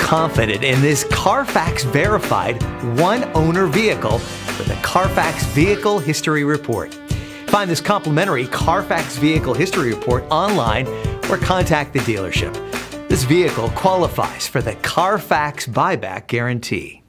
confident in this Carfax verified one-owner vehicle with the Carfax Vehicle History Report. Find this complimentary Carfax Vehicle History Report online or contact the dealership. This vehicle qualifies for the Carfax Buyback Guarantee.